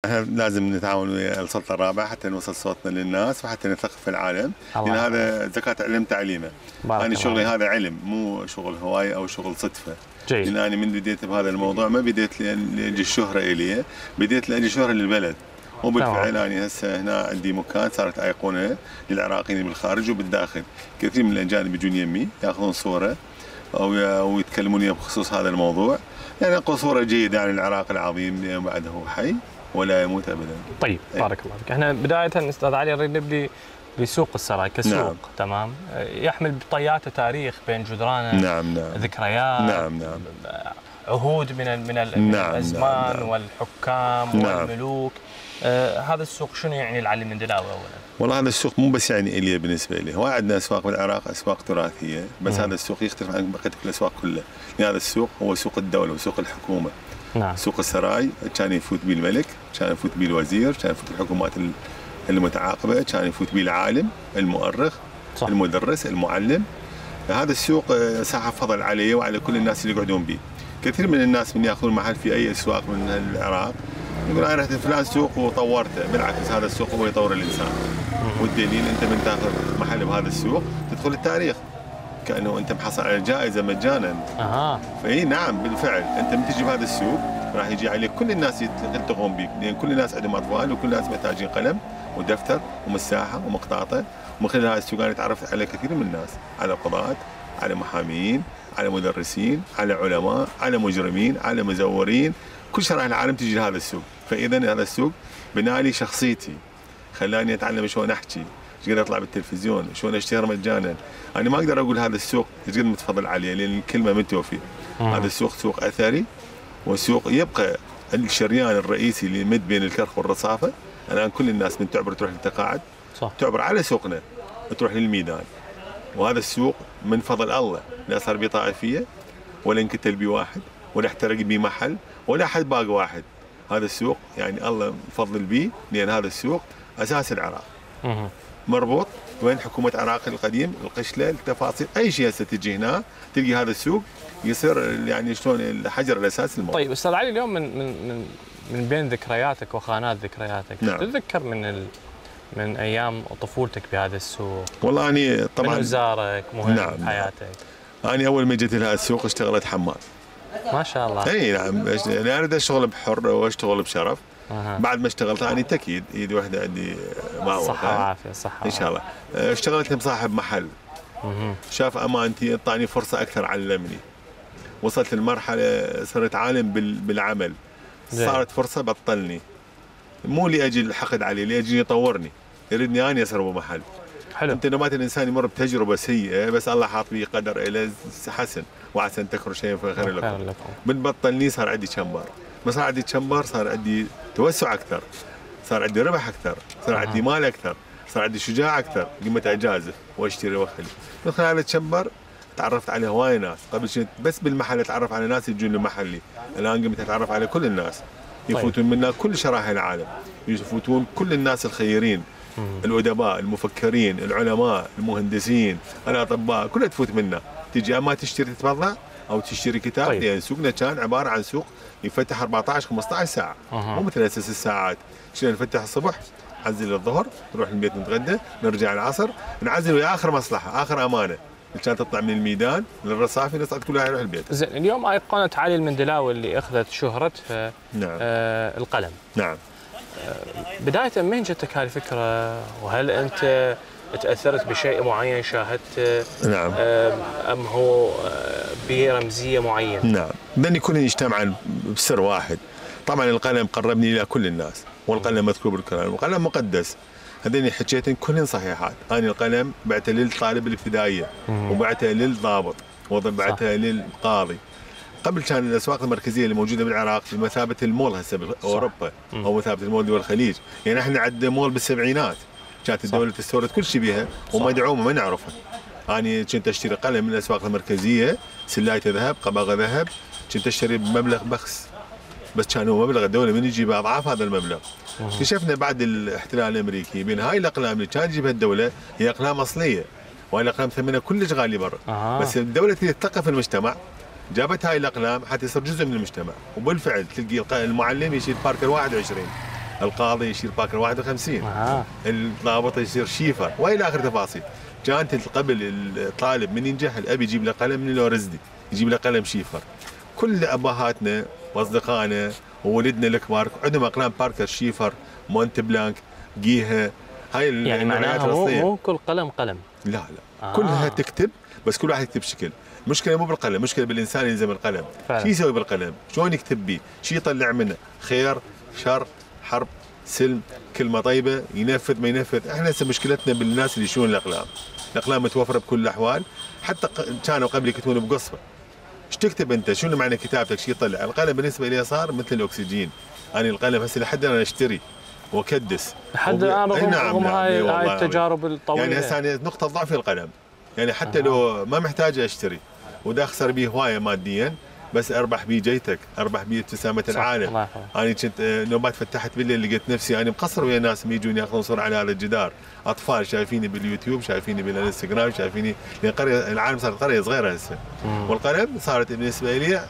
احنا لازم نتعاون ويا السلطه الرابعه حتى نوصل صوتنا للناس وحتى نثقف العالم، لان هذا زكاه علم تعليمه. انا شغلي هذا علم، مو شغل هوايه او شغل صدفه. جيد. لان انا من بديت بهذا الموضوع ما بديت لاجل الشهره الي، بديت لاجل شهره للبلد. وبالفعل انا هسه هنا عندي مكان صارت ايقونه للعراقيين بالخارج وبالداخل. كثير من الاجانب يجون يمي ياخذون صوره او يتكلمون وياي بخصوص هذا الموضوع، يعني اقول صوره جيده عن العراق العظيم بعده حي ولا يموت ابدا. طيب بارك الله فيك. احنا بدايه استاذ علي نريد نبدي بسوق السراي كسوق. نعم. تمام. يحمل بطياته تاريخ بين جدرانه. نعم. ذكريات. نعم. عهود من الازمان. نعم. والحكام. نعم. والملوك. هذا السوق شنو يعني لعلي المندلاوي اولا؟ والله هذا السوق مو بس يعني الي بالنسبه لي، هو عندنا اسواق بالعراق اسواق تراثيه، بس هذا السوق يختلف عن بقيه الاسواق كلها، لان هذا السوق هو سوق الدوله وسوق الحكومه. نعم. سوق السراي كان يفوت به الملك، كان يفوت به الوزير، كان يفوت الحكومات المتعاقبه، كان يفوت به العالم، المؤرخ، صح. المدرس، المعلم. هذا السوق ساحه فضل عليه وعلى كل الناس اللي يقعدون به. كثير من الناس من ياخذون محل في اي اسواق من العراق يقول انا رحت فلان سوق وطورته، بالعكس هذا السوق هو يطور الانسان. والدليل انت من تاخذ محل بهذا السوق تدخل التاريخ كانه انت محصل على جائزه مجانا. فاي نعم بالفعل انت من تجي بهذا السوق راح يجي عليك كل الناس يلتقون بك، لان كل الناس عندهم اطفال وكل الناس محتاجين قلم ودفتر ومساحه ومقطاطه. ومن خلال هذا السوق انا تعرفت على كثير من الناس، على قضاة، على محامين، على مدرسين، على علماء، على مجرمين، على مزورين، كل شرائح العالم تجي لهذا السوق. فاذا هذا السوق بنى لي شخصيتي، خلاني اتعلم شلون احكي، ايش قد اطلع بالتلفزيون، شلون اشتهر مجانا. انا ما اقدر اقول هذا السوق ايش قد متفضل عليه، لان الكلمه من توفي. هذا السوق سوق اثري، وسوق يبقى الشريان الرئيسي اللي يمد بين الكرخ والرصافه. الان كل الناس من تعبر تروح للتقاعد، صح. تعبر على سوقنا تروح للميدان. وهذا السوق من فضل الله لا صار بيه طائفيه ولا انقتل بيه واحد ولا احترق بيه محل ولا حد باق واحد. هذا السوق يعني الله مفضل به، لان هذا السوق اساس العراق. مربوط وين حكومه العراق القديم، القشله، التفاصيل، اي شيء هسه تجي هنا تلقي هذا السوق يصير يعني شلون الحجر الاساس الموضوع. طيب استاذ علي، اليوم من بين ذكرياتك وخانات ذكرياتك، نعم. تتذكر من ايام طفولتك بهذا السوق؟ والله اني طبعا من زارك مهم نعم بحياتك؟ اني اول ما جيت لهذا السوق اشتغلت حمال. ما شاء الله. اي نعم، انا اريد اشتغل بحر واشتغل بشرف. بعد ما اشتغلت اني تاكيد ايدي واحده عندي ما صحه وعافيه. صحه ان شاء الله. اشتغلت بصاحب محل، شاف امانتي اعطاني فرصه اكثر، علمني. وصلت لمرحله صرت عالم بالعمل، صارت فرصه بطلني، مو لاجل الحقد عليه، لاجل يطورني، يريدني اني اصير محل. حلو. انت نوبات الانسان يمر بتجربه سيئه بس الله حاط به قدر الى حسن، وعسى ان تكرهوا شيئا فهو خير لكم. بتبطلني صار عندي كمبر، ما صار عندي كمبر صار عندي توسع اكثر، صار عندي ربح اكثر، صار عندي مال اكثر، صار عندي شجاعه اكثر، قمت اجازف واشتري واخلي. من خلال الكمبر تعرفت على هواي ناس، قبل كنت بس بالمحل اتعرف على ناس يجون لمحلي، الان قمت اتعرف على كل الناس، يفوتون منا كل شرائح العالم، يفوتون كل الناس الخيرين، الادباء، المفكرين، العلماء، المهندسين، الاطباء، كلها تفوت منا، تجي اما تشتري تتبضع او تشتري كتاب. طيب. لان سوقنا كان عباره عن سوق يفتح 14 15 ساعه، مو مثل اساس الساعات، شلون نفتح الصبح، نعزل الظهر، نروح البيت نتغدى، نرجع العصر، نعزل ويا اخر مصلحه، اخر امانه، كانت تطلع من الميدان للرصافي نصعد كلها يروح البيت. زين، اليوم ايقونه علي المندلاوي اللي اخذت شهرتها نعم. القلم. نعم. بدايه من جتك هذه الفكره؟ وهل انت تاثرت بشيء معين شاهدته؟ نعم. ام هو برمزيه معينه؟ نعم، بدنا كلنا يجتمعوا بسر واحد. طبعا القلم قربني الى كل الناس، والقلم مذكور بالقران، والقلم مقدس. هذين حكيتين كلهن صحيحات. انا القلم بعته للطالب الابتدائيه، وبعته للضابط، وبعته للقاضي. قبل كان الاسواق المركزيه اللي موجوده بالعراق بمثابه المول هسه باوروبا، او مثابه المول دول الخليج، يعني احنا عندنا مول بالسبعينات كانت الدوله تستورد كل شيء بها ومدعومه ما نعرفها. انا كنت اشتري قلم من الاسواق المركزيه، سلايته ذهب، قباغه ذهب، كنت اشتري بمبلغ بخس، بس كان هو مبلغ الدوله من يجيب اضعاف هذا المبلغ. اكتشفنا بعد الاحتلال الامريكي بان هاي الاقلام اللي كانت تجيبها الدوله هي اقلام اصليه، وهاي الاقلام ثمنها كلش غالي برا. بس الدوله تريد تثقف المجتمع، جابت هاي الاقلام حتى يصير جزء من المجتمع. وبالفعل تلقي المعلم يشيل باركر 21 القاضي يشير باكر 51 الضابط يصير شيفر والى اخر تفاصيل. كانت قبل الطالب من ينجح الاب يجيب له قلم من الورزدي، يجيب له قلم شيفر. كل ابهاتنا واصدقائنا وولدنا الكبار عندهم اقلام باركر شيفر، مونت بلانك، جيها. هاي يعني معناها مو كل قلم قلم. لا كلها تكتب، بس كل واحد يكتب بشكل. المشكله مو بالقلم، المشكله بالانسان يلزم القلم. شو يسوي بالقلم؟ شلون يكتب بيه؟ شو يطلع منه؟ خير، شر، حرب، سلم، كلمه طيبه، ينفذ ما ينفذ. احنا هسه مشكلتنا بالناس اللي يشون الاقلام. الاقلام متوفره بكل الاحوال، حتى كانوا قبل يكتبون بقصبه. ايش تكتب انت؟ شنو معنى كتابتك؟ شو يطلع؟ القلم بالنسبه لي صار مثل الاكسجين. انا القلم هسه لحد انا اشتري واكدس لحد الان رغم هاي التجارب الطويله. يعني هسه انا نقطه ضعفي القلم، يعني حتى لو ما محتاج اشتري ودا اخسر به هوايه ماديا، بس اربح بيه جيتك، اربح بيه ابتسامه العالم. انا كنت نوبات فتحت بالليل لقيت نفسي انا مقصر ويا ناس يجون ياخذون صوره على هذا الجدار، اطفال شايفيني باليوتيوب، شايفيني بالانستغرام، شايفيني. لان العالم صارت قريه صغيره هسه، والقلم صارت بالنسبه لي